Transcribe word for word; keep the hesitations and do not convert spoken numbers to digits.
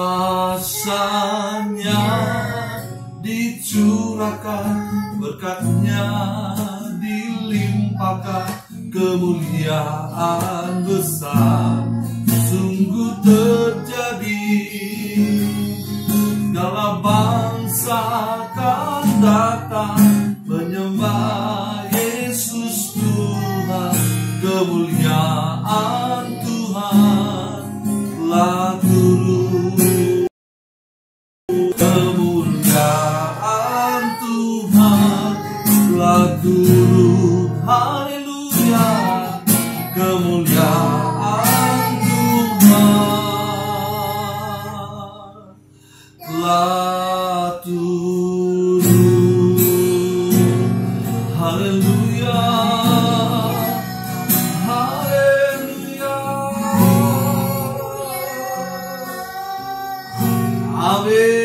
Kuasanya dicurahkan, berkatnya dilimpahkan, kemuliaan besar sungguh terjadi. Segala bangsa akan datang menyembah Yesus Tuhan, kemuliaan Tuhan telah turun. Kemuliaan Tuhan telah turun. Haleluya. Kemuliaan Tuhan telah turun. Haleluya. Haleluya. Amin.